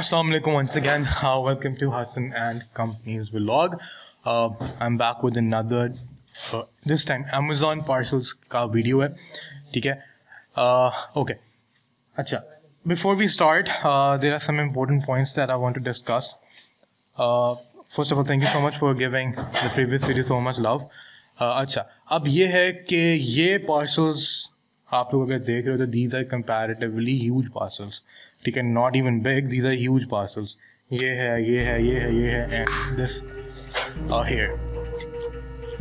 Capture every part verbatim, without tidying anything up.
Assalamu alaikum once again. Uh, welcome to Hassan and Company's vlog. Uh, I'm back with another, uh, this time Amazon parcels का video है, ठीक है? Uh, okay. अच्छा. Before we start, uh, there are some important points that I want to discuss. Uh, first of all, thank you so much for giving the previous video so much love. Uh, अच्छा. अब ये है कि ये parcels आप लोग अगर देख रहे हो तो these are comparatively huge parcels. ठीक है, not even big, these are huge parcels. ये है, ये है, ये है, ये है, and this here.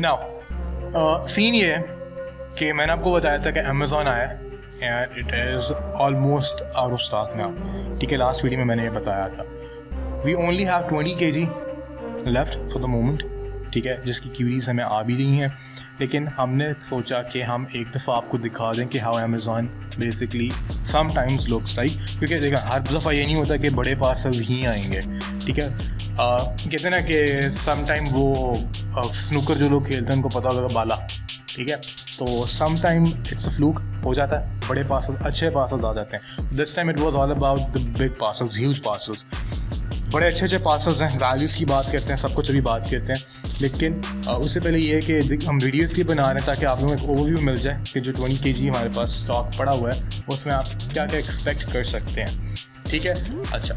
Now scene ये है कि मैंने आपको बताया था कि अमेज़ॉन आया and it is almost out of stock now. ठीक है, लास्ट वीडियो में मैंने ये बताया था. We only have twenty K G left for the moment. ठीक है, जिसकी क्यूरीज हमें आ भी रही हैं, लेकिन हमने सोचा कि हम एक दफ़ा आपको दिखा दें कि how Amazon basically sometimes looks like. क्योंकि देखा हर दफ़ा ये नहीं होता कि बड़े पार्सल ही आएंगे. ठीक है, कहते हैं ना कि सम टाइम वो स्नूकर जो लोग खेलते हैं उनको पता होगा बाला. ठीक है, तो some time it's a fluke हो जाता है, बड़े पार्सल अच्छे पार्सल आ जाते हैं. This time it was all about the big parcels, huge parcels, बड़े अच्छे अच्छे पार्सल्स हैं. वैल्यूज़ की बात करते हैं, सब कुछ अभी बात करते हैं, लेकिन उससे पहले ये है कि हम वीडियोस की बना रहे हैं ताकि आप लोगों को एक ओवरव्यू मिल जाए कि जो ट्वेंटी के जी हमारे पास स्टॉक पड़ा हुआ है उसमें आप क्या क्या एक्सपेक्ट कर सकते हैं. ठीक है, अच्छा,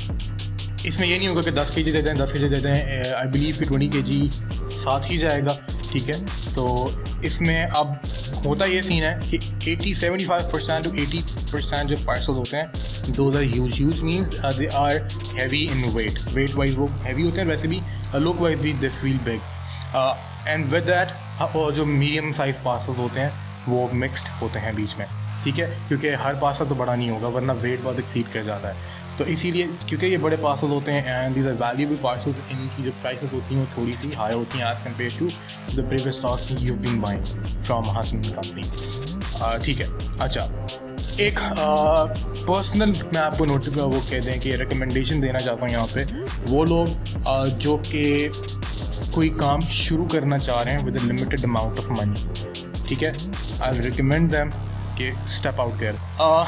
इसमें ये नहीं होगा कि दस के जी देते हैं दस के जी देते हैं. आई बिलीव कि ट्वेंटी के जी साथ ही जाएगा. ठीक है, तो इसमें अब होता ये सीन है कि eighty seventy five percent to eighty percent जो पार्सल होते हैं those are huge. Huge means they are heavy in weight. Weight wise वो हैवी होते हैं, वैसे भी लुक वाइज भी they feel big. And with that और जो मीडियम साइज पार्सल्स होते हैं वो मिक्सड होते हैं बीच में. ठीक है, क्योंकि हर पार्सल तो बड़ा नहीं होगा वरना वेट बहुत एक्सीड कर जाता है. तो इसीलिए क्योंकि ये बड़े पार्सल्स होते हैं and these are valuable parcels, इनकी जो प्राइसेस होती हैं वो थोड़ी सी हाई होती हैं as compare to the previous stock you been buying from Hassan company. ठीक है, अच्छा, एक पर्सनल uh, मैं आपको नोट वो कह दें कि रिकमेंडेशन देना चाहता हूँ यहाँ पे वो लोग uh, जो कि कोई काम शुरू करना चाह रहे हैं with a limited amount of money. ठीक है, आई रिकमेंड देम कि step out there.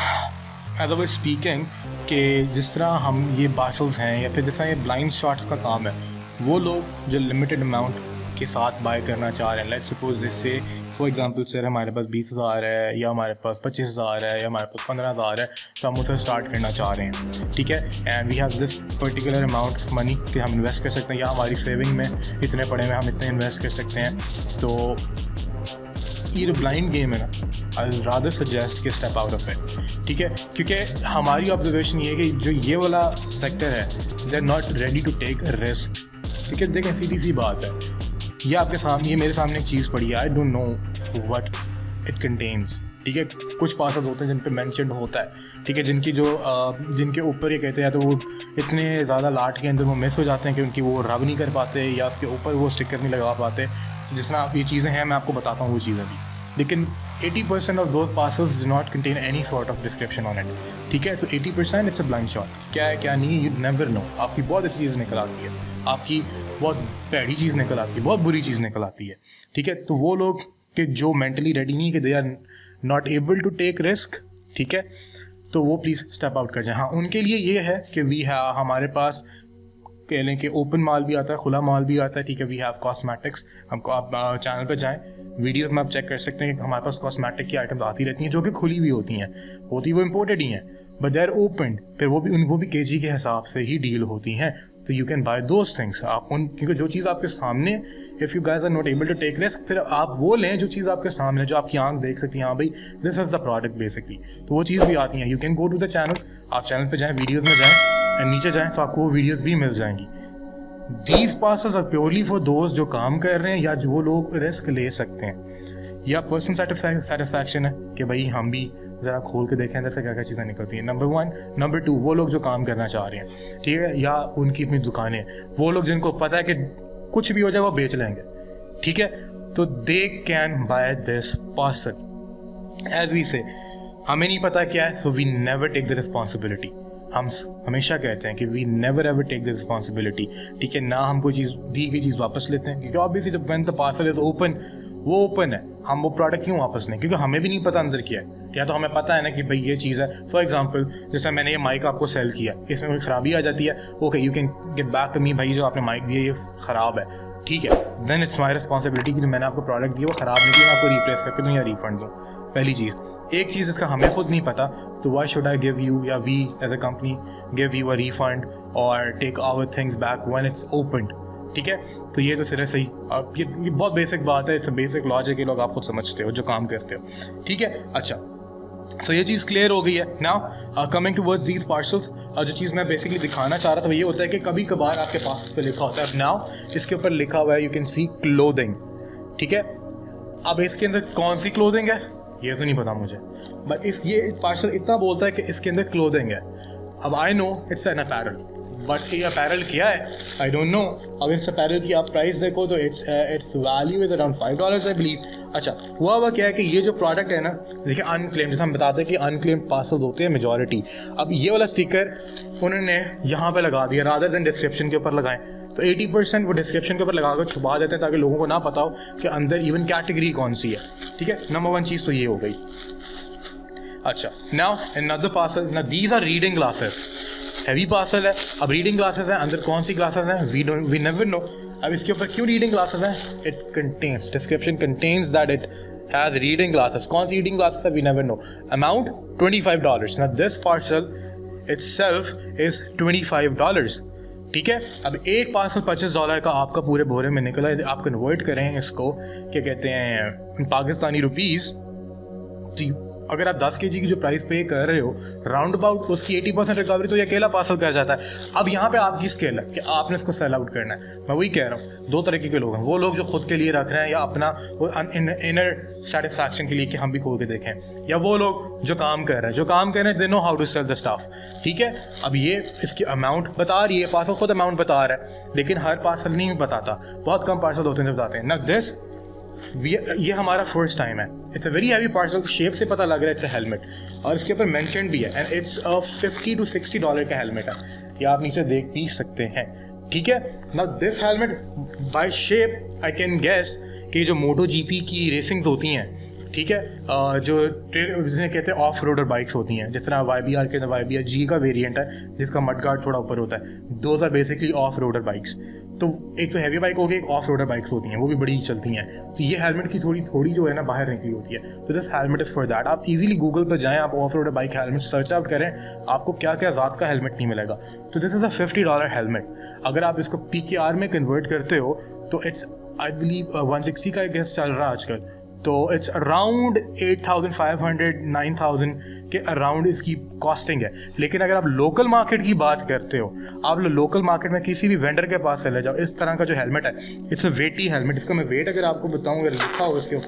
As I speaking कि जिस तरह हम ये पार्सल्स हैं या फिर जिस तरह ये ब्लाइंड शॉट्स का काम है, वो लोग जो लिमिटेड अमाउंट के साथ बाय करना चाह रहे हैं, लेट्स सपोज जिससे फॉर एग्जांपल सर हमारे पास बीस हज़ार है या हमारे पास पच्चीस हज़ार है या हमारे पास पंद्रह हज़ार है, तो हम उसे स्टार्ट करना चाह रहे हैं. ठीक है, and we have this particular amount of money कि हम इन्वेस्ट कर सकते हैं या हमारी सेविंग में इतने पड़े में हम इतने इन्वेस्ट कर सकते हैं. तो ये जो ब्लाइंड गेम है ना, आई रादर सजेस्ट कि स्टेप आउट ऑफ इट. ठीक है, क्योंकि हमारी ऑब्जर्वेशन ये है कि जो ये वाला सेक्टर है they are not ready to take risk. ठीक है, देखें सीधी सी बात है, ये आपके सामने, ये मेरे सामने एक चीज़ पड़ी है, I don't know what it contains. ठीक है, कुछ पार्सल्स होते हैं जिन पे मेंशन होता है. ठीक है, जिनकी जो जिनके ऊपर ये कहते हैं तो वो इतने ज़्यादा लाट के अंदर वो मिस हो जाते हैं कि उनकी वो रब नहीं कर पाते या उसके ऊपर वो स्टिकर नहीं लगा पाते. जिस तरह आप ये चीज़ें हैं मैं आपको बताता हूँ वो चीज़ें भी, लेकिन eighty percent of those parcels do not contain any sort of description on it. ठीक है, तो eighty percent it's a blind shot. क्या है क्या नहीं, यू नेवर नो. आपकी बहुत अच्छी चीज़ निकल आती है, आपकी बहुत पैड़ी चीज़ निकल आती है, बहुत बुरी चीज़ निकल आती है. ठीक है, तो वो लोग कि जो मेंटली रेडी नहीं कि they are not able to take risk, ठीक है, तो वो प्लीज़ स्टेप आउट कर जाए. हाँ, उनके लिए ये है कि वी है हमारे पास कह लें कि ओपन माल भी आता है, खुला माल भी आता है. ठीक है, वी हैव कॉस्मेटिक्स. हमको आप चैनल पे जाएं, वीडियोस में आप चेक कर सकते हैं कि हमारे पास कॉस्मेटिक की आइटम्स आती रहती हैं जो कि खुली हुई होती हैं, होती वो इम्पोर्टेड ही हैं, बट दे आर ओपन. फिर वो भी उनको भी केजी के हिसाब से ही डील होती हैं. तो you can buy those things. आप उन, क्योंकि जो चीज़ आपके सामने, if you guys are not able to take risk, फिर आप वो लें जो चीज़ आपके सामने, जो आपकी आंख देख सकती है, हाँ भाई this is the product basically. तो वो चीज़ भी आती हैं. You can go to the channel, आप चैनल पर जाएँ, वीडियोज़ में जाएँ एंड नीचे जाएँ तो आपको वो वीडियोज़ भी मिल जाएंगी. These parcels are purely for those जो काम कर रहे हैं या जो लोग रिस्क ले सकते हैं, या पर्सन सेटिस्फैक्शन है कि भाई हम भी ज़रा खोल के देखें जैसे क्या क्या चीज़ें निकलती हैं. Number one. नंबर टू, वो लोग जो काम करना चाह रहे हैं, ठीक है, या उनकी अपनी दुकानें, वो लोग जिनको पता है कि कुछ भी हो जाए वो बेच लेंगे. ठीक है, तो they can buy this parcel. As we say हमें नहीं पता क्या है, so we never take the responsibility. हम हमेशा कहते हैं कि we never ever take the responsibility. ठीक है, ना हम कोई चीज़ दी गई चीज़ वापस लेते हैं, क्योंकि ऑब्वियसली जब when the parcel is open वो ओपन है, हम वो प्रोडक्ट क्यों वापस लें? क्योंकि हमें भी नहीं पता अंदर क्या है। या तो हमें पता है ना कि भाई ये चीज़ है, फॉर एग्जांपल जैसे मैंने ये माइक आपको सेल किया, इसमें कोई ख़राबी आ जाती है, okay you can get back to me, भाई जो आपने माइक दिया ये ख़राब है, ठीक है, देन इट्स माई रिस्पॉन्सिबिलिटी कि मैंने आपको प्रोडक्ट दिया वो ख़राब निकली, मैं आपको रिप्लेस करके दूँ या रिफंड दूँ। पहली चीज़। एक चीज़ इसका हमें खुद नहीं पता, तो why should I give you या we as a company give you a refund और take our things back when it's opened, ठीक है। तो ये तो सिरे सही, अब ये, ये बहुत बेसिक बात है, इट्स अ बेसिक लॉजिक, ये लोग आप खुद समझते हो जो काम करते हो, ठीक है। अच्छा, सो so ये चीज़ क्लियर हो गई है। Now coming towards these parcels, जो चीज़ मैं बेसिकली दिखाना चाह रहा था वो ये होता है कि कभी कभार आपके पास इस पर लिखा होता है, नाउ इसके ऊपर लिखा हुआ है यू कैन सी क्लोथिंग, ठीक है। अब इसके अंदर कौन सी क्लोथिंग है ये तो नहीं पता मुझे, बट इस ये पार्सल इतना बोलता है कि इसके अंदर क्लोथिंग है। अब I know it's an apparel, but ये अपैरल क्या है आई डोंट नो। अब इस अपैरल की आप प्राइस देखो तो it's it's value is around five dollars I believe. अच्छा, हुआ हुआ क्या है कि ये जो प्रोडक्ट है ना, देखिए अनक्लेम्ड, जैसे हम बताते हैं कि अनक्लेम्ड पार्सल्स होते हैं मेजॉरिटी। अब ये वाला स्टिकर उन्होंने यहाँ पे लगा दिया रादर देन डिस्क्रिप्शन के ऊपर लगाएं, तो अस्सी परसेंट वो डिस्क्रिप्शन के ऊपर लगा कर छुपा देते हैं ताकि लोगों को ना पता हो कि अंदर इवन कैटेगरी कौन सी है, ठीक है। नंबर वन चीज़ तो ये हो गई। अच्छा, नाउ अनदर पार्सल, ना these are reading glasses, heavy parcel है। अब रीडिंग ग्लासेस हैं, अंदर कौन सी ग्लासेस हैं we don't we never know. अब इसके ऊपर क्यों रीडिंग ग्लासेस हैं? It contains, description contains that it has reading glasses. कौन सी रीडिंग ग्लासेस है we never know. Amount twenty five dollars. ना this parcel itself is twenty five dollars, ठीक है। अब एक पार्सल पच्चीस डॉलर का आपका पूरे बोरे में निकला है, आप कन्वर्ट करें इसको क्या कहते हैं पाकिस्तानी रुपीज़, तो अगर आप दस के जी की जो प्राइस पे कर रहे हो राउंड अबाउट उसकी अस्सी परसेंट रिकवरी तो ये अकेला पार्सल कर जाता है। अब यहाँ पे आपकी स्केल है कि आपने इसको सेल आउट करना है। मैं वही कह रहा हूँ, दो तरीके के लोग हैं, वो लोग जो खुद के लिए रख रहे हैं या अपना इनर सेटिस्फैक्शन के लिए कि हम भी खोल के देखें, या वो लोग जो काम कर रहे हैं जो काम कर रहे हैं they know how to sell the stuff, ठीक है। अब ये इसकी अमाउंट बता रही है, पार्सल खुद अमाउंट बता रहा है, लेकिन हर पार्सल नहीं बताता, बहुत कम पार्सल होते हैं जो बताते हैं। ना दिस ये हमारा फर्स्ट टाइम है। It's a very heavy parcel, shape से पता लग रहा है इट्स अ हेलमेट, और इसके ऊपर मेंशन भी है and it's a fifty to sixty dollar का हेलमेट है, ये आप नीचे देख भी सकते हैं, ठीक है। Now this helmet by shape I can guess कि जो मोटो जीपी की रेसिंग्स होती हैं, ठीक है, जो जिन्हें कहते हैं ऑफ रोडर बाइक्स होती हैं, जिस तरह वाई बी आर के अंदर वाई बी आर जी का वेरिएंट है जिसका मड गार्ड थोड़ा ऊपर होता है, those are basically off roader bikes. तो एक तो हैवी बाइक हो गई, एक ऑफ रोडर बाइक्स होती हैं, वो भी बड़ी चलती हैं, तो ये हेलमेट की थोड़ी थोड़ी जो है ना बाहर निकली होती है, तो this helmet is for that. आप इजीली गूगल पर जाएं, आप off roader bike helmet search out करें, आपको क्या क्या ज़ात का हेलमेट नहीं मिलेगा। तो this is a fifty dollar helmet. अगर आप इसको पी के आर में कन्वर्ट करते हो तो it's I believe one sixty का गैस चल रहा है आजकल, तो it's around eight thousand five hundred nine thousand के अराउंड इसकी कॉस्टिंग है। लेकिन अगर आप लोकल मार्केट की बात करते हो, आप लोकल मार्केट में किसी भी वेंडर के पास चले जाओ, इस तरह का जो हेलमेट है इट्स अ वेटी हेलमेट। इसका मैं वेट अगर आपको बताऊं, अगर लिखा हो इसके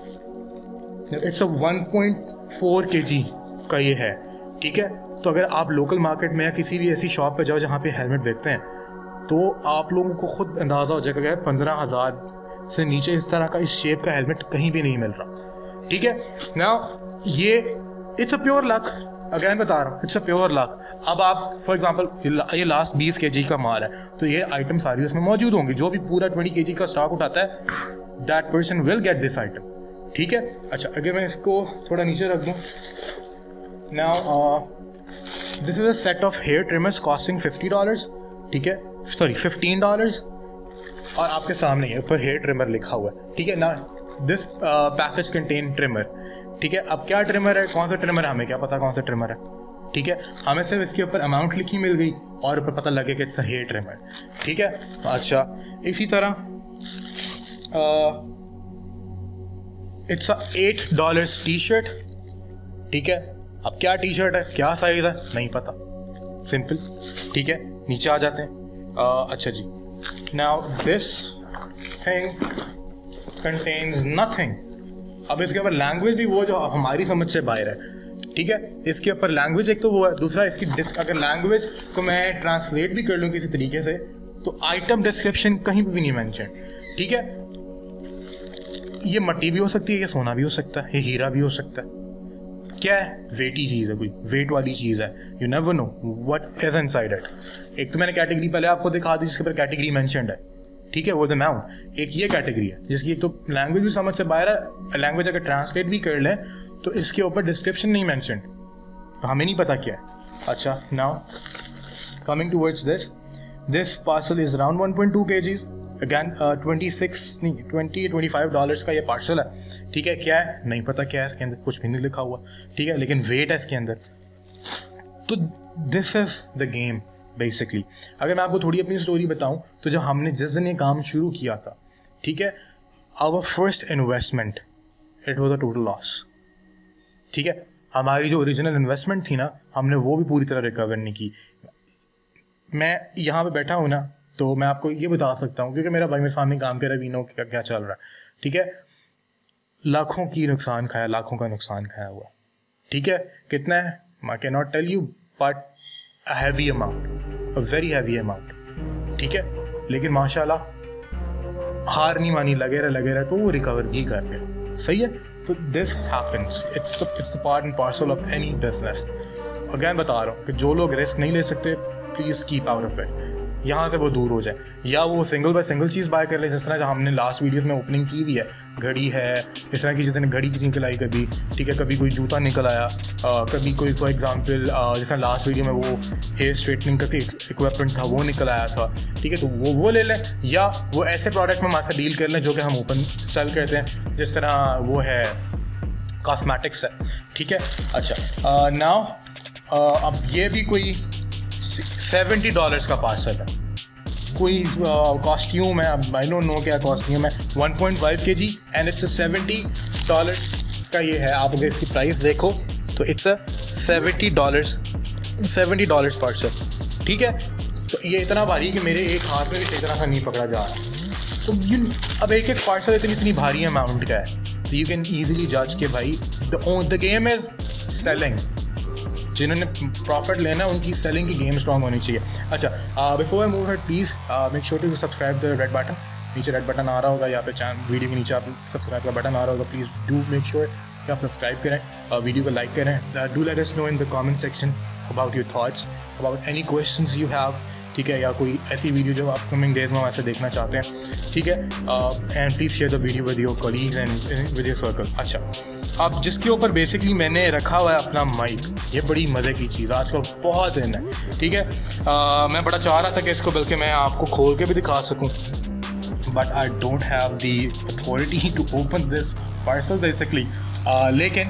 ऊपर, it's a one point four K G का ये है, ठीक है। तो अगर आप लोकल मार्केट में या किसी भी ऐसी शॉप पे जाओ जहाँ पे हेलमेट बेचते हैं, तो आप लोगों को खुद अंदाज़ा हो जाएगा कि पंद्रह हज़ार से नीचे इस तरह का इस शेप का हेलमेट कहीं भी नहीं मिल रहा, ठीक है ना। ये it's a pure luck, again बता रहा हूँ, इट्स अ प्योर लक। अब आप फॉर एग्जांपल ये लास्ट बीस के जी का माल है, तो ये आइटम सारी उसमें मौजूद होंगी, जो भी पूरा ट्वेंटी के जी का स्टॉक उठाता है that person will get this item, ठीक है। अच्छा, अगर मैं इसको थोड़ा नीचे रख दूँ, now this is a set of hair trimmers costing fifty dollars, ठीक है, सॉरी फिफ्टीन डॉलर्स, और आपके सामने है ऊपर हेयर ट्रिमर लिखा हुआ है, ठीक है ना। दिस पैकेज कंटेन ट्रिमर, ठीक है। अब क्या ट्रिमर है, कौन सा ट्रिमर है, हमें क्या पता कौन सा ट्रिमर है, ठीक है। हमें सिर्फ इसके ऊपर अमाउंट लिखी मिल गई और ऊपर पता लगे कि इट्स अ हेयर ट्रिमर, ठीक है। अच्छा, इसी तरह it's a eight dollars T shirt, ठीक है। अब क्या टी शर्ट है, क्या साइज है, नहीं पता, सिंपल, ठीक है। नीचे आ जाते हैं। uh, अच्छा जी, now this thing contains nothing. अब इसके ऊपर लैंग्वेज भी वो जो हमारी समझ से बाहर है, ठीक है। इसके ऊपर लैंग्वेज एक तो वो है, दूसरा इसकी डिस्क, अगर लैंग्वेज को मैं ट्रांसलेट भी कर लूँ किसी तरीके से, तो आइटम डिस्क्रिप्शन कहीं भी नहीं मेंशन, ठीक है। ये मट्टी भी हो सकती है, ये सोना भी हो सकता है, ये हीरा भी हो सकता है, क्या है, वेटी चीज़ है, कोई वेट वाली चीज़ है, you never know what is inside it. एक तो मैंने कैटेगरी पहले आपको दिखा दी जिसके ऊपर कैटेगरी मेंशन्ड है, ठीक है, वो द अमाउंट। एक ये कैटेगरी है जिसकी एक तो लैंग्वेज भी समझ से बाहर है, लैंग्वेज अगर ट्रांसलेट भी कर लें तो इसके ऊपर डिस्क्रिप्शन नहीं मैंशन, तो हमें नहीं पता क्या है। अच्छा, now coming towards this this parcel is around one point two KGs, again twenty six नहीं ट्वेंटी ट्वेंटी फाइव डॉलर्स का ये पार्सल है। ठीक है, क्या है नहीं पता, क्या है इसके अंदर, कुछ भी नहीं लिखा हुआ। ठीक है, लेकिन वेट है इसके अंदर। तो this is the game basically. अगर मैं आपको थोड़ी अपनी स्टोरी बताऊं तो जब हमने जिस दिन ये काम शुरू किया था, ठीक है, our first investment it was a total loss. ठीक है, हमारी जो ओरिजिनल इन्वेस्टमेंट थी ना, हमने वो भी पूरी तरह रिकवर नहीं की। मैं यहाँ पे बैठा हूँ ना, तो मैं आपको ये बता सकता हूँ क्योंकि मेरा भाई मेरे सामने काम कर रहा है, वी नो क्या क्या चल रहा है। ठीक है, लाखों की नुकसान खाया, लाखों का नुकसान खाया हुआ। ठीक है, कितना है I can not tell you, but a heavy amount, a very heavy amount. ठीक है, लेकिन माशाल्लाह हार नहीं मानी, लगे रहे लगे रहे तो वो रिकवर भी कर गए। सही है, तो this happens, it's it's the part and parcel of any business. Again बता रहा हूँ कि जो लोग रिस्क नहीं ले सकते please keep out of it, यहाँ से वो दूर हो जाए, या वो सिंगल बाय सिंगल चीज़ बाय कर ले। जिस तरह जो हमने लास्ट वीडियो में ओपनिंग की हुई है, घड़ी है, इस तरह की जितने घड़ी की निकल आई कभी। ठीक है, कभी कोई जूता निकल आया, आ, कभी कोई फॉर एग्जांपल जैसा लास्ट वीडियो में वो हेयर स्ट्रेटनिंग का इक्विपमेंट था वो निकल आया था। ठीक है, तो वो वो ले लें, या वो ऐसे प्रोडक्ट में हमारे साथ डील कर लें जो कि हम ओपन सेल करते हैं, जिस तरह वो है कॉस्मेटिक्स है। ठीक है, अच्छा नाउ अब ये भी कोई सेवेंटी डॉलर्स का पार्सल है, कोई कॉस्ट्यूम है, अब आई डोंट नो क्या कॉस्ट्यूम है, one point five K G and it's a seventy dollars का ये है। आप अगर इसकी प्राइस देखो तो it's a seventy dollars seventy dollars parcel. ठीक है, तो ये इतना भारी है कि मेरे एक हाथ में भी टेकना सा नहीं पकड़ा जा रहा। तो यू अब एक एक पार्सल इतनी इतनी भारी अमाउंट का है, तो यू कैन ईजिली जज के भाई द गेम इज सेलिंग। जिन्होंने प्रॉफिट लेना उनकी सेलिंग की गेम स्ट्रॉन्ग होनी चाहिए। अच्छा, before I move head please make sure to subscribe the red button. नीचे रेड बटन आ रहा होगा, यहाँ पे चैनल वीडियो के नीचे आप सब्सक्राइब का बटन आ रहा होगा, प्लीज़ डू मेक श्योर कि आप सब्सक्राइब करें, वीडियो को लाइक करें। Do let us know in the comment section about your thoughts, about any questions you have. ठीक है, या कोई ऐसी वीडियो जो अपकमिंग डेज में वैसे देखना चाहते हैं। ठीक है, and please share the video with your colleagues and with your circle. अच्छा, अब जिसके ऊपर बेसिकली मैंने रखा हुआ है अपना माइक, ये बड़ी मज़े की चीज़ आजकल बहुत इन है। ठीक है, uh, मैं बड़ा चाह रहा था कि इसको बल्कि मैं आपको खोल के भी दिखा सकूं, but I don't have the authority to open this parcel basically. लेकिन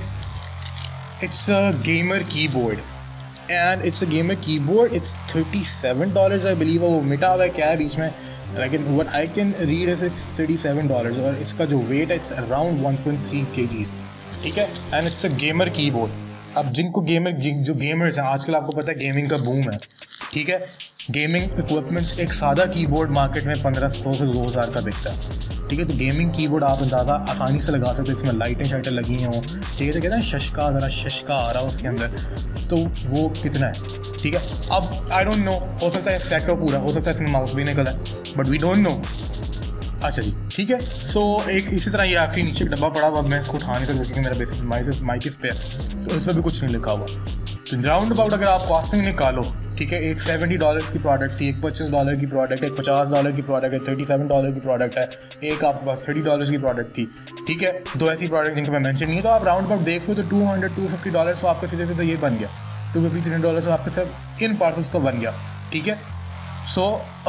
it's a gamer keyboard and it's a gamer keyboard, it's thirty seven dollars I believe. वो मिटा हुआ है क्या है बीच में, लेकिन what I can read is it's thirty seven dollars और इसका जो वेट है it's around one point three KGs. ठीक है, and it's a gamer keyboard. अब जिनको गेमर जो गेमर्स हैं, आजकल आपको पता है गेमिंग का बूम है। ठीक है, गेमिंग इक्विपमेंट्स, एक सादा कीबोर्ड मार्केट में पंद्रह सौ से दो हज़ार का बिकता है। ठीक है, तो गेमिंग कीबोर्ड आप अंदाज़ा आसानी से लगा सकते हैं, इसमें लाइटें शाइटें लगी हों। ठीक है, तो कहते हैं शशका, ज़रा शशका आ रहा है उसके अंदर, तो वो कितना है। ठीक है, अब आई डोंट नो, हो सकता है सेट हो पूरा, हो सकता है इसमें माउस भी निकला है, बट वी डोंट नो। अच्छा जी, ठीक है, सो so, एक इसी तरह ये आखिरी नीचे डब्बा पड़ा हुआ, मैं इसको उठा नहीं सकता क्योंकि मेरा बेसिक माइक माइक इस पे है, तो इस पर भी कुछ नहीं लिखा हुआ। तो राउंड अबाउट अगर आप कॉस्टिंग निकालो, ठीक है, एक सेवेंटी डॉलर की प्रोडक्ट थी, एक पच्चीस डॉलर की प्रोडक्ट है, एक पचास डॉलर की प्रोडक्ट है, थर्टी सेवन डॉलर की प्रोडक्ट है, एक आपके पास थर्टी डॉलर की प्रोडक्ट थी। ठीक है, दो ऐसी प्रोडक्ट जिनका मैं मेंशन नहीं है, तो आप राउंड अबाउट देख लो तो two hundred two fifty dollar तो आपका सीधे सीधे ये बन गया, टू फिफ्टी थ्री डॉलर तो आपके सब इन पार्सल्स का बन गया। ठीक है, सो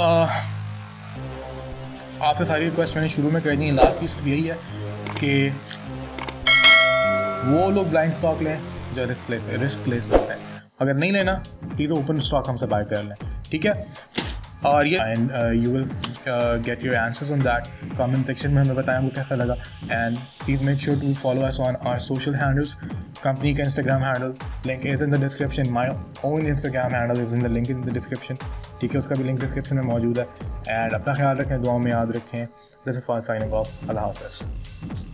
आपसे सारी रिक्वेस्ट मैंने शुरू में कर दी है, लास्ट की सिर्फ यही है कि वो लोग ब्लाइंड स्टॉक लें जो रिस्क ले रिस्क ले सकते हैं। अगर नहीं लेना प्लीज़ ओपन स्टॉक हमसे बाय कर लें। ठीक है, और ये and you will get your answers on that comment section में हमें बताएं वो कैसा लगा। And please make sure to follow us on our social handles. Company का Instagram handle link is in the description, my own Instagram handle is in the link in the description. ठीक है, उसका भी लिंक डिस्क्रिप्शन में मौजूद है। And अपना ख्याल रखें, दुआ में याद रखें। This is for signing off. Allah हाफ़िज़।